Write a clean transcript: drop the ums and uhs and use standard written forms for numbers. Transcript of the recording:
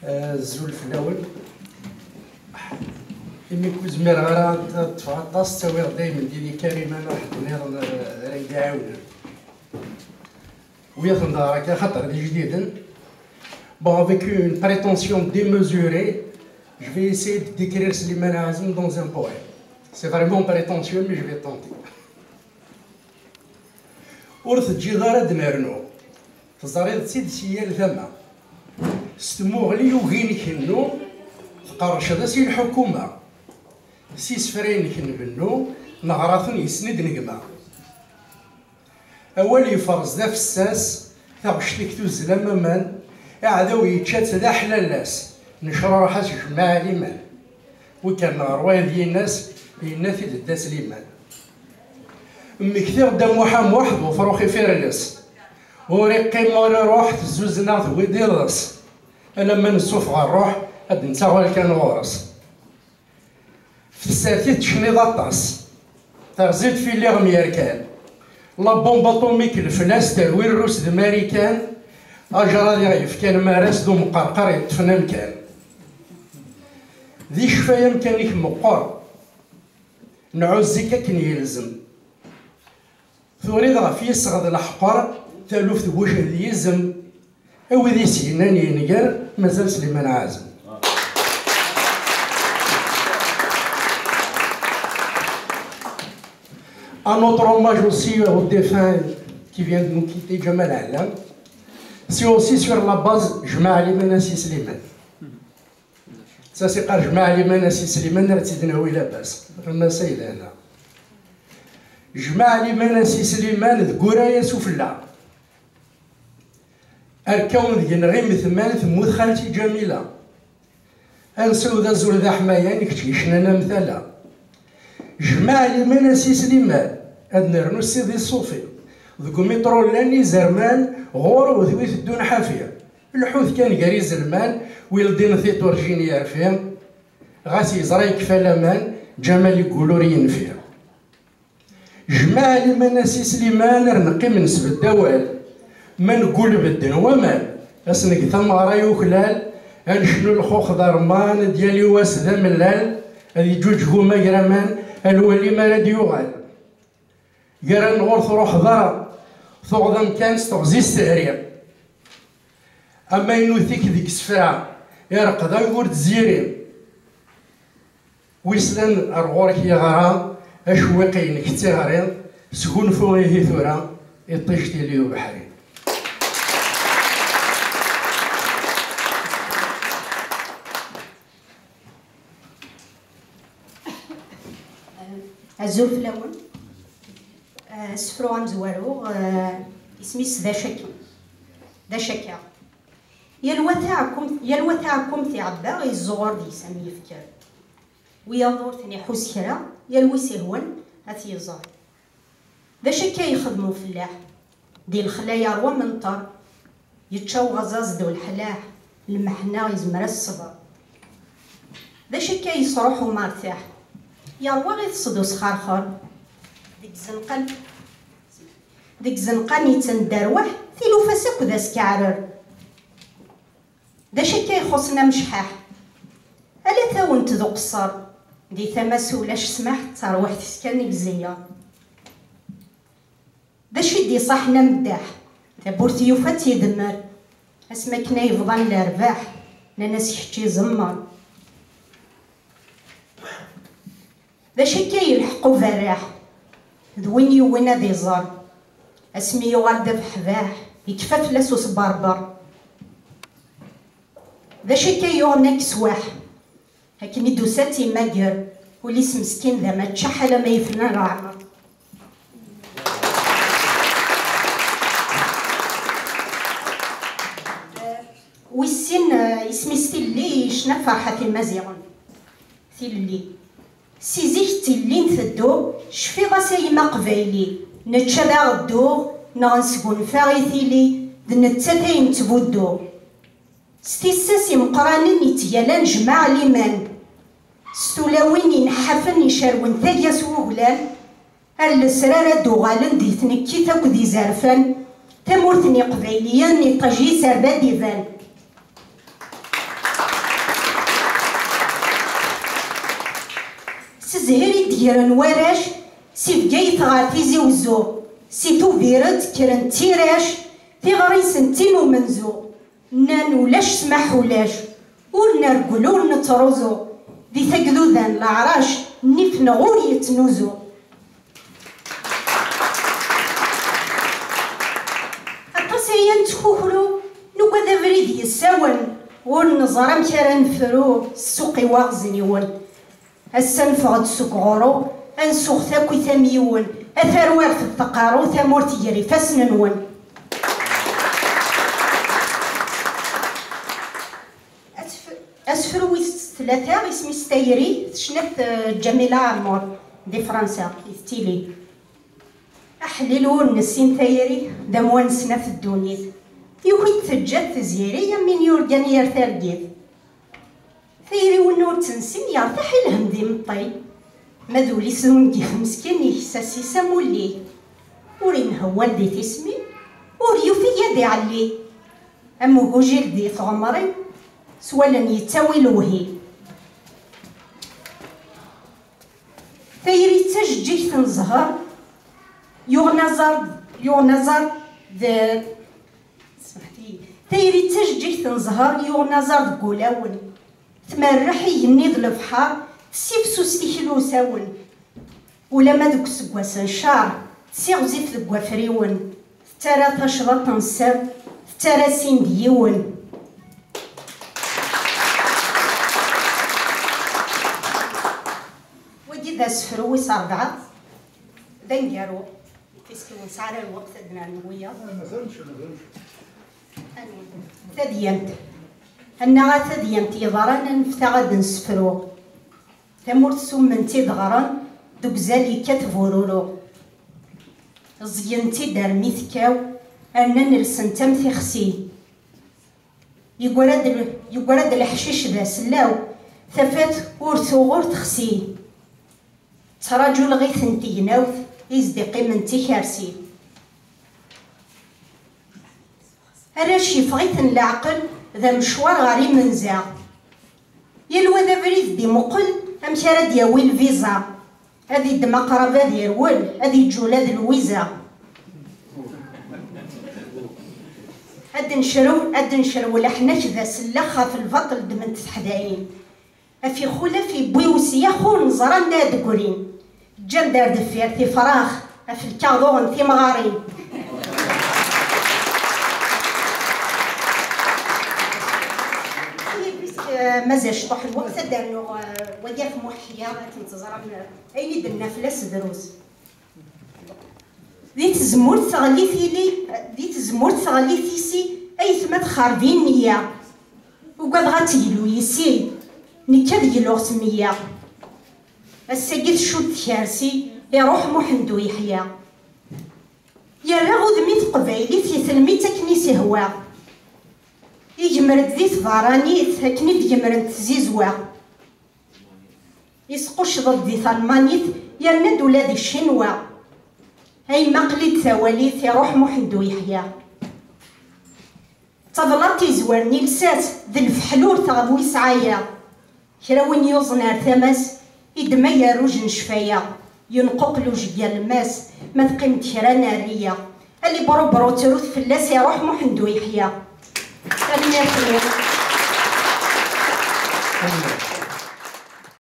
الزول في الاول إني كنت زمير غير تفعطاس تساوي دايما ديالي كريمة أنا واحد النهار راه يعاونها وياخد راك خاطر دي جديدا. Bon, avec une prétention démesurée, je vais essayer de décrire Slimane Azem dans un poème. C'est vraiment prétentieux, mais je vais tenter. ورث الجدارة دمرنو تزاريد سيد سيال ثما ستموغلي وغين كنو تقرش هذا سي الحكومة سي سفرين كنبنو نغراثن يسند نقما أول يفرز ذا فساس ثغشتك توزلا ممان عدو يتشات ذا حلالاس نشر راحة جماعة ليمان وكان رواية ديال الناس يناثي دا سليمان مكثير دا محام واحد وفروخي فيرلس وريقي موري روح تزوزنا ثويدي راس انا ما نسوف غا الروح هاد نتا غير كان غورس في الساتيت تشنيض الطاس ترزيد في اللي غميركان لا بومب اتوميك الفلاس تروي الروس دماريكان اجرى ضعيف كان مارس دو مقرقر يطفنا مكان ذي شفايا مكانك مقر نعوزك كن يلزم ثوريد غف يسغد الحقر ثالوف ثبوش ذي يزم او ذي سينان ينقر مازال سليمان عازم. Un autre hommage aussi aux défunts qui viennent de nous quitter, Jamal Alam. C'est aussi sur la base Jma'a Liman Assi Slimane. Ça c'est par Jma'a Liman Assi Slimane, رتدناوي لاباس. رنا سيد هنا. Jma'a Liman Assi Slimane ذكورايا سفلا. الكون ذي نغيم ثمان ثموت خالتي جميلة. أنسو ذا زول ذا حمايا نكتشيشنا مثلا. Jma'a Liman Assi Slimane هاد نرنو السيدي الصوفي. ذكو مترو لاني زرمان غور وذوي الدون حافيه الحوت كان قاري زلمان ويلدين ثيت ورجيني يعرفيه غاسي زرايك فلامان جمال يقولوا رين فيه. Jma'a Liman Assi Slimane رنقي من سب الدوال ما نقول بدن ومان اسنك ثمره يوكلال انشنو الخوخ ضرمان ديالي واس ذا ملال هذي جوج هما يرامان الولي ما راد يوغال قرا نغور تروح ضرب ثغضا كان ستغزي السعرية أما ينوثيك ديك السفاعة يرقضا يقول تزيري ويسلان أرغورك يغرا أشويقي نكتي غريض سكون فوقيه ثورا يطيشتي ليو بحري. الزول في الأول سفرو مزوارو اسميس ذا شكي ذا شكا يلوى تاعكم تعبا غي الزغور دي سامي يفكر ويضور ثاني حوس كرا يلوي سهون هاتي يزار ذا شكا يخدمو فلاح دي الخلايا روا منطر يتشاو غزاز دو الحلاح المحنا يزمر الصبر ذا شكا يصروحو مرتاح يروى غي تصدو سخارخر ديك زنقان يتندروح ثيلو فاسك وذا سكعرر دا شكا يخصنا مشحاح ألا تاونت ذو قصر دي ثماس ولاش سمح تروح تسكن بزيا دا شدي صاحنا مداح تبورتي يوفات يدمر اسمكنا يفضل لرباح لناس يحكي زمر دا شكا يلحقو فراح ذوين يوينا ذي زار اسمي يغال دف حباح يكفى فلاسوس بربر ذا شكا يغنى كسواح هكني دوساتي ماجر وليس مسكين ذا ما تشحل ما يفنى العمر والسن اسمي ستيلي شنا فرحة المزيغن ثيلي سيزيك تيلين ثدو شفي غاسي ما قبايلي نتشابع الدور نغنسقون فاغيثيلي دنتاتين تبودو ستيساسي مقرانين يتيالان جماع ليمان ستولاوين ينحفن يشارون ثاقيا سوغلان السرارة دوغالن دي ثنكي تاكو دي زارفان تمورتني قبايليان نطاجي سربا ديفان سزهري ديرن وراش سي بقايت غار تيزي وزو سي توبيرد كرن تيراش تيغري سنتين ومنزو نان ولاش سمح ولاش ونرقل ونتروزو دي ثقذوذان العراش نيف نغور يتنوزو أقصيان تخوخلو نقود فريد يساون ونظرم كرن فرو السوقي واغزنيون السنفغد سوق غورو انسوخ ثاكوي ثميون اثروار في الثقارو ثمور تجري فاسننون اسفروي ثلاثة اسمي ستايري شنت جميلة عمور دي فرنسا ستيلي احللون نسين ثايري دموان سنة في الدونيت يوكي تسجد تزيري يمين يورجان يرثال جيد ثايري ونور تنسين يرتاح لهم دي مطي مذولي سنجي مسكين يحساسي سامولي ورين هو دي تسمي وريو في يدي علي امو هوجيل دي ثغمري سوالا يتاوي الوهي ثايري تسجي تنزهر يغنزر ذا سمحتي ثايري تسجي تنزهر يغنزر دقولاون تمرحي ينيض البحر تسيف سوستي كيلو ساون ولا ما دوك سكواسن شار تسيغ زيت دكوا فريون ترى تشرط نسر ترى سين ديون ودي ذا سفرو صربعة ذا نجارو فيسكي ونسعر الوقت ادنا نويا ثدينت أنا ثدينت يضرن نفتغد نسفرو ثمور سمنتي دغران دوك زالي كتفورورو زينتي دار ميثكاو أنا نرسن تمثي خسي يقولاد الحشيش ذا سلاو ثفات ورثو غور تخسي تراجو لغيث انتي ناوث يزدقي منتي كارسي هراشي فغيثن العقل ذا مشوار غاري منزع يلوى ذا بريد دي مقل أمشي راد ياوي الفيزا هذي دم قرابة ديال هذي جولاد الويزا هاد نشرو لحناش ذا سلخة في البطل دمنت حداين أفي خولا في بويوسيا خون زران ناد قولين جام دار دفير في فراخ أفي الكاظون في مغارين مازال طوح الوقت دارنو وياك موحية تنتظر أيني درنا فلاس دروس ذي تزمور تغلي ثيسي أي ثما تخربين نية وقاد غاتيلو يسي نكاد يلوغ سمية الساقيت شود كارسي يروح محندو يحيا يرغو ذميت قبايلي في ثلميت كنيسي هوا يجمرد ذي ثضرانيت هكني يجمرد تزيزوا يسقوش ضد ذي ثالمانيت يرند ولاد الشنوا هاي مقلد ثواليث يروح محندو يحيا تظلاتي زوارني لسات ذي الفحلور تغضو يسعايا كرا وين يوزنار ثماس إدما يروج نشفايا ينققلو جيا الماس ما تقيمت كرا نارية اللي برو تروث فلاس يروح محندو يحيا.